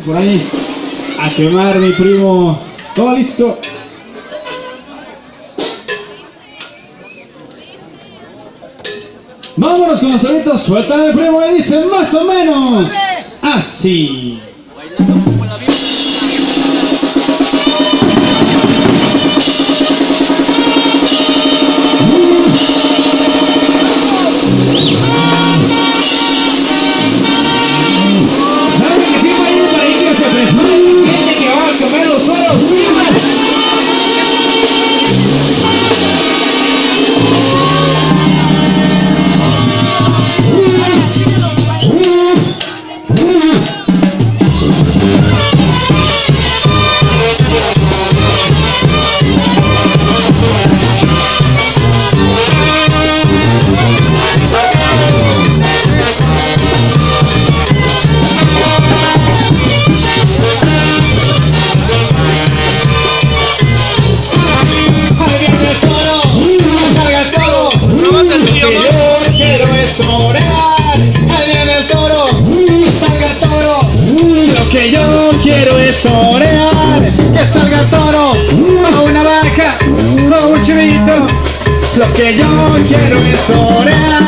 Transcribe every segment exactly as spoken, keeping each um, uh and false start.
por ahí a quemar, mi primo. Todo listo. Vámonos con los toritos. Suéltame, primo, y dice más o menos así. Torear, que salga toro o una vaca o un chivito. Lo que yo quiero es torear.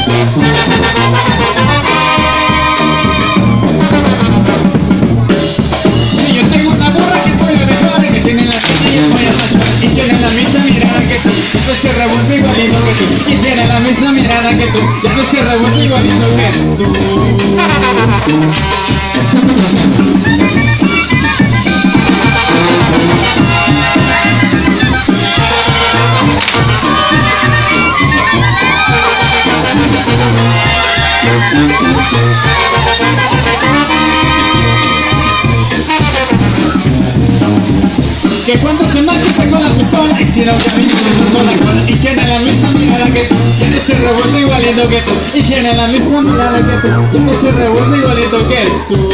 Y yo tengo una burra que fue la mejor, que tiene la rodilla muy ancha y tiene la misma mirada que tú. Ya no se revuelve igualito que tú. Y tiene la misma mirada que tú. Ya no se revuelve igualito que tú. Que cuando se marcha saco la pistola y si no camina se con la cola y tiene la misma mirada que tú, tiene se revuelve igualito que tú y tiene la misma mirada que tú, tiene se revuelve igualito que tú.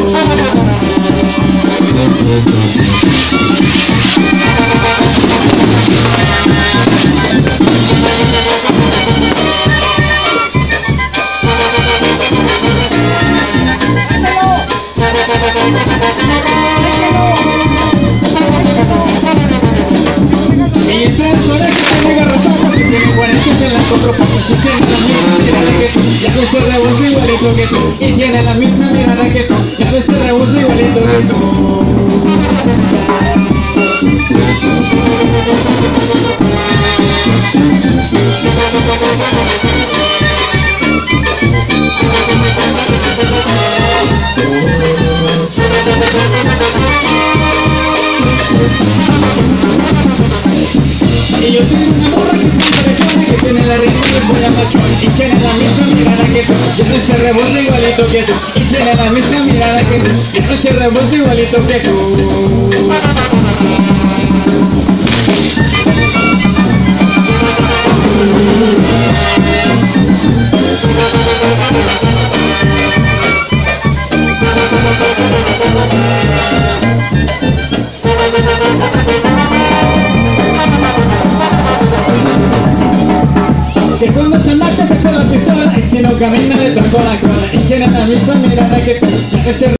Y entre las orejas tiene garrapatas y tiene cuarenta en las cuatro patas y tiene la misma mirada que tú, ya no se revuelve igualito que tú y tiene la misma mirada que tú, ya no se revuelve igualito que tú. Y yo tengo una burra que es una que tiene la ritmo muy amachón y tiene la misma mirada que tú, ya no se revuelve igualito que tú y tiene la misma mirada que tú, ya no se revuelve igualito que tú. Que cuando se marcha saca la pistola y si no camina le tocó la cola y tiene la misma mirada que tú, ya no se